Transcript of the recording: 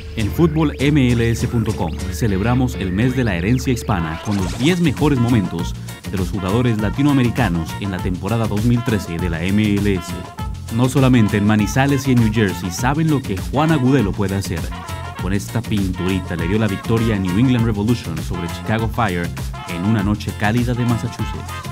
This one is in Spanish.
En FútbolMLS.com celebramos el mes de la herencia hispana con los 10 mejores momentos de los jugadores latinoamericanos en la temporada 2013 de la MLS. No solamente en Manizales y en New Jersey saben lo que Juan Agudelo puede hacer. Con esta pinturita le dio la victoria a New England Revolution sobre Chicago Fire en una noche cálida de Massachusetts.